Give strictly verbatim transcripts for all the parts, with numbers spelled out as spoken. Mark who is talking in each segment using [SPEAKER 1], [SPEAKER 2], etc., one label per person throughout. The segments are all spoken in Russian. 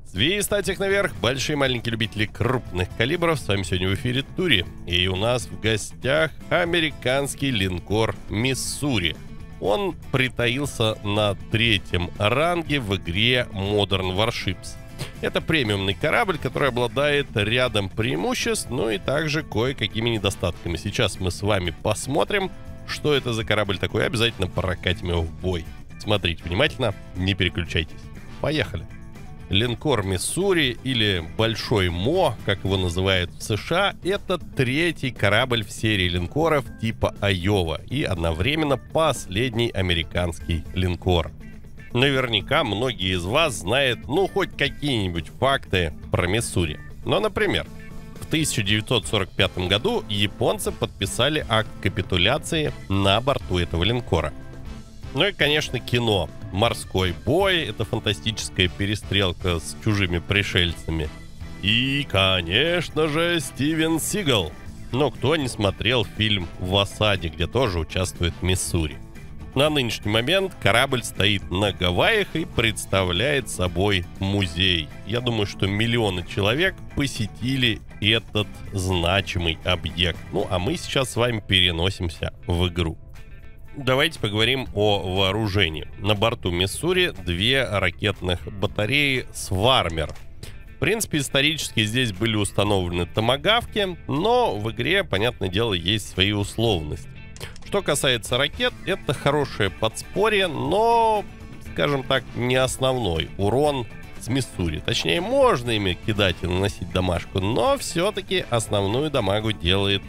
[SPEAKER 1] Свистать наверх, большие и маленькие любители крупных калибров. С вами сегодня в эфире Тури. И у нас в гостях американский линкор «Миссури». Он притаился на третьем ранге в игре Modern Warships. Это премиумный корабль, который обладает рядом преимуществ, ну и также кое-какими недостатками. Сейчас мы с вами посмотрим, что это за корабль такой, обязательно прокатим его в бой. Смотрите внимательно, не переключайтесь. Поехали. Линкор «Миссури» или «Большой Мо», как его называют в США, это третий корабль в серии линкоров типа «Айова» и одновременно последний американский линкор. Наверняка многие из вас знают, ну, хоть какие-нибудь факты про «Миссури». Но, например, в тысяча девятьсот сорок пятом году японцы подписали акт капитуляции на борту этого линкора. Ну и, конечно, кино. Морской бой — это фантастическая перестрелка с чужими пришельцами. И, конечно же, Стивен Сигал. Но кто не смотрел фильм «В осаде», где тоже участвует «Миссури». На нынешний момент корабль стоит на Гавайях и представляет собой музей. Я думаю, что миллионы человек посетили этот значимый объект. Ну, а мы сейчас с вами переносимся в игру. Давайте поговорим о вооружении. На борту «Миссури» две ракетных батареи «Свармер». В принципе, исторически здесь были установлены томагавки, но в игре, понятное дело, есть свои условности. Что касается ракет, это хорошее подспорье, но, скажем так, не основной урон с «Миссури». Точнее, можно ими кидать и наносить дамажку, но все-таки основную дамагу делает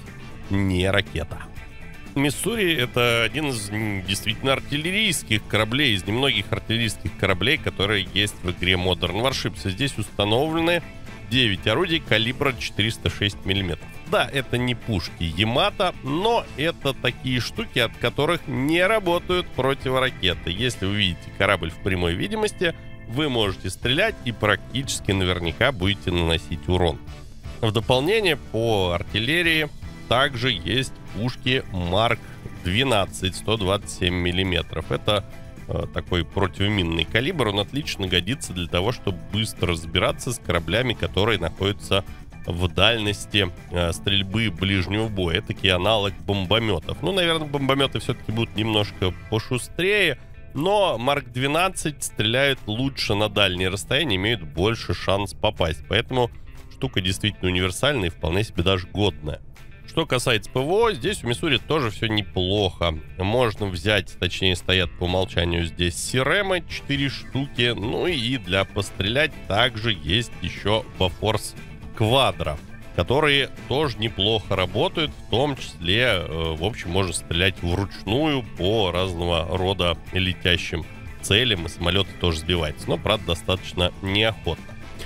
[SPEAKER 1] не ракета. «Миссури» — это один из действительно артиллерийских кораблей, из немногих артиллерийских кораблей, которые есть в игре Modern Warships. Здесь установлены девять орудий калибра четыреста шесть миллиметров. Да, это не пушки Ямато, но это такие штуки, от которых не работают противоракеты. Если вы видите корабль в прямой видимости, вы можете стрелять и практически наверняка будете наносить урон. В дополнение по артиллерии также есть пушки Марк двенадцать сто двадцать семь миллиметров. Это э, такой противоминный калибр. Он отлично годится для того, чтобы быстро разбираться с кораблями, которые находятся в дальности э, стрельбы ближнего боя. Это такие аналог бомбометов. Ну, наверное, бомбометы все-таки будут немножко пошустрее, но Марк двенадцать стреляют лучше на дальние расстояния, имеют больше шанс попасть. Поэтому штука действительно универсальная и вполне себе даже годная. Что касается ПВО, здесь у «Миссури» тоже все неплохо. Можно взять, точнее стоят по умолчанию здесь сиремы, четыре штуки. Ну и для пострелять также есть еще Бафорс Квадро, которые тоже неплохо работают. В том числе, в общем, можно стрелять вручную по разного рода летящим целям. И самолеты тоже сбиваются, но, правда, достаточно неохотно.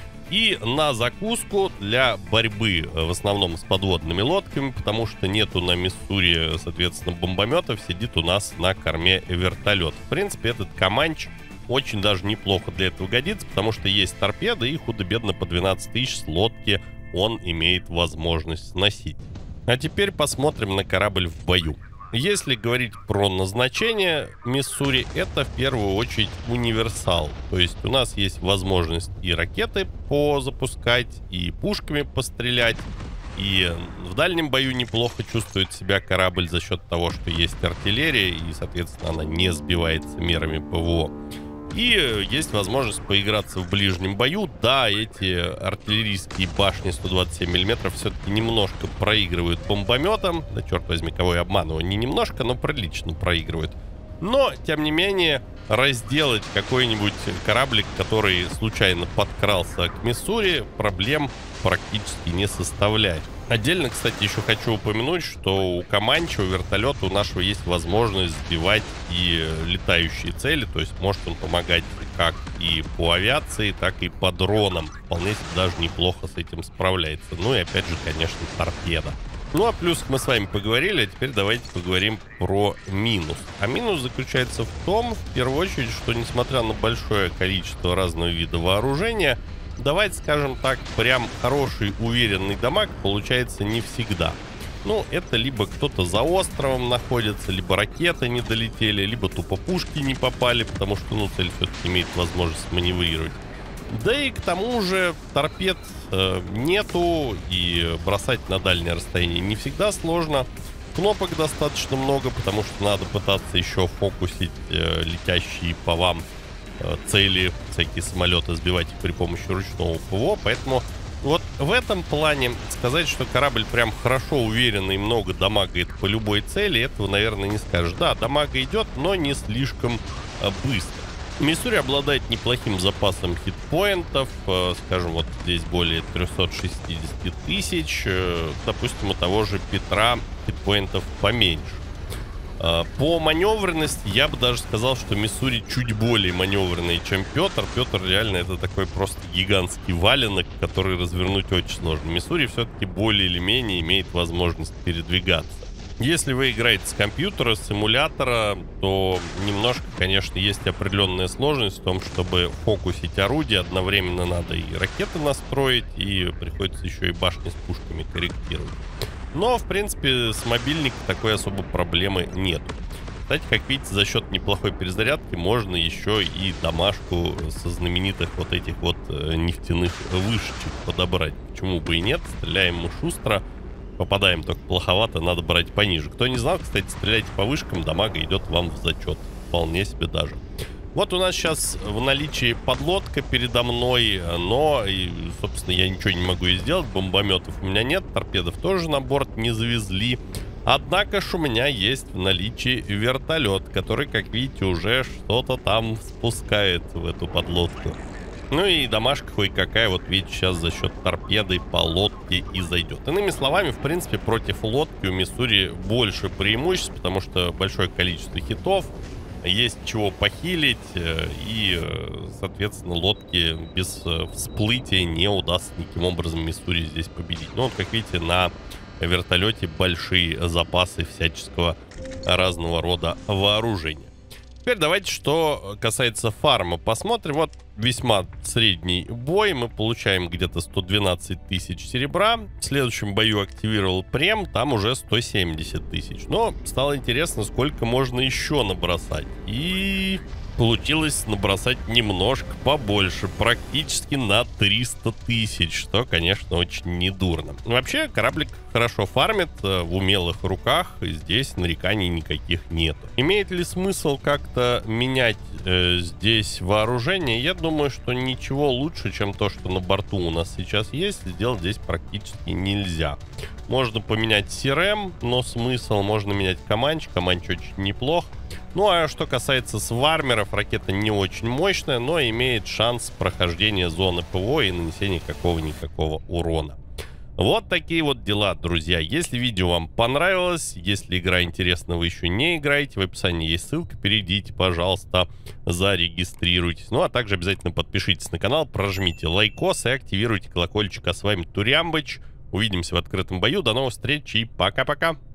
[SPEAKER 1] И на закуску для борьбы в основном с подводными лодками, потому что нету на «Миссури», соответственно, бомбометов, сидит у нас на корме вертолет. В принципе, этот Команч очень даже неплохо для этого годится, потому что есть торпеды, и худо-бедно по двенадцать тысяч с лодки он имеет возможность сносить. А теперь посмотрим на корабль в бою. Если говорить про назначение «Миссури», это в первую очередь универсал. То есть у нас есть возможность и ракеты позапускать, и пушками пострелять. И в дальнем бою неплохо чувствует себя корабль за счет того, что есть артиллерия, и, соответственно, она не сбивается мерами ПВО. И есть возможность поиграться в ближнем бою. Да, эти артиллерийские башни сто двадцать семь миллиметров все-таки немножко проигрывают бомбометам. Да черт возьми, кого я обманываю. Не немножко, но прилично проигрывают. Но, тем не менее, разделать какой-нибудь кораблик, который случайно подкрался к «Миссури», проблем практически не составляет. Отдельно, кстати, еще хочу упомянуть, что у Команча, у вертолета, у нашего есть возможность сбивать и летающие цели. То есть может он помогать как и по авиации, так и по дронам. Вполне себе даже неплохо с этим справляется. Ну и опять же, конечно, торпеда. Ну а плюс мы с вами поговорили, а теперь давайте поговорим про минус. А минус заключается в том, в первую очередь, что несмотря на большое количество разного вида вооружения, давайте скажем так, прям хороший уверенный дамаг получается не всегда. Ну, это либо кто-то за островом находится, либо ракеты не долетели, либо тупо пушки не попали, потому что, ну, цель все-таки имеет возможность маневрировать. Да и к тому же торпед э, нету, и бросать на дальнее расстояние не всегда сложно. Кнопок достаточно много, потому что надо пытаться еще фокусить э, летящие по вам э, цели, всякие самолеты, сбивать их при помощи ручного ПВО. Поэтому вот в этом плане сказать, что корабль прям хорошо уверенный и много дамагает по любой цели, этого, наверное, не скажешь. Да, дамага идет, но не слишком э, быстро. Миссури обладает неплохим запасом хитпоинтов, э, скажем, вот здесь более триста шестьдесят тысяч, э, допустим, у того же Петра хитпоинтов поменьше. Э, по маневренности я бы даже сказал, что Миссури чуть более маневренный, чем Петр. Петр реально это такой просто гигантский валенок, который развернуть очень сложно. Миссури все-таки более или менее имеет возможность передвигаться. Если вы играете с компьютера, с симулятора, то немножко, конечно, есть определенная сложность в том, чтобы фокусить орудие. Одновременно надо и ракеты настроить, и приходится еще и башни с пушками корректировать. Но, в принципе, с мобильника такой особой проблемы нет. Кстати, как видите, за счет неплохой перезарядки можно еще и домашку со знаменитых вот этих вот нефтяных вышечек подобрать. Почему бы и нет? Стреляем мы шустро. Попадаем только плоховато, надо брать пониже. Кто не знал, кстати, стреляйте по вышкам, дамага идет вам в зачет. Вполне себе даже. Вот у нас сейчас в наличии подлодка передо мной, но, и, собственно, я ничего не могу и сделать. Бомбометов у меня нет, торпедов тоже на борт не завезли. Однако ж у меня есть в наличии вертолет, который, как видите, уже что-то там спускает в эту подлодку. Ну и домашка кое-какая, вот видите, сейчас за счет торпеды по лодке и зайдет. Иными словами, в принципе, против лодки у Миссури больше преимуществ, потому что большое количество хитов, есть чего похилить, и, соответственно, лодки без всплытия не удастся никаким образом Миссури здесь победить. Ну вот, как видите, на вертолете большие запасы всяческого разного рода вооружения. Теперь давайте, что касается фарма, посмотрим. Вот весьма средний бой. Мы получаем где-то сто двенадцать тысяч серебра. В следующем бою активировал прем, там уже сто семьдесят тысяч. Но стало интересно, сколько можно еще набросать. И получилось набросать немножко побольше, практически на триста тысяч, что, конечно, очень недурно. Вообще, кораблик хорошо фармит, в умелых руках, и здесь нареканий никаких нет. Имеет ли смысл как-то менять э, здесь вооружение? Я думаю, что ничего лучше, чем то, что на борту у нас сейчас есть, сделать здесь практически нельзя. Можно поменять си эр эм, но смысл, можно менять Команч, Команч очень неплох. Ну а что касается свармеров, ракета не очень мощная, но имеет шанс прохождения зоны ПВО и нанесения какого-никакого урона. Вот такие вот дела, друзья. Если видео вам понравилось, если игра интересна, вы еще не играете, в описании есть ссылка, перейдите, пожалуйста, зарегистрируйтесь. Ну а также обязательно подпишитесь на канал, прожмите лайкос и активируйте колокольчик. А с вами Турямбыч. Увидимся в открытом бою. До новых встреч и пока-пока.